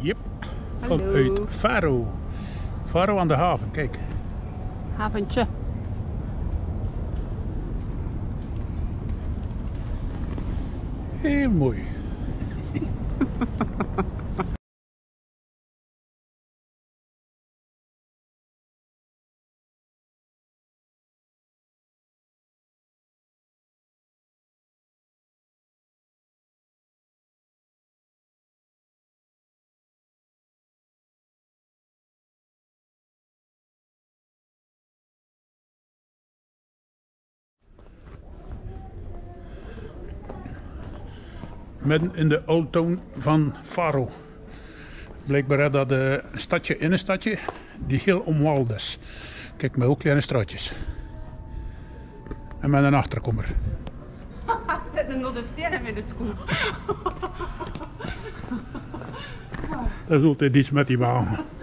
Yep, Hallo. vanuit Faro. Faro aan de haven, kijk. Haventje. Heel mooi. Midden in de Old Town van Faro. Blijkbaar is dat een stadje in een stadje die heel omwald is. Kijk, met ook kleine straatjes. En met een achterkommer. Er zitten nog de stenen in de schoen. Dat is altijd iets met die wagen.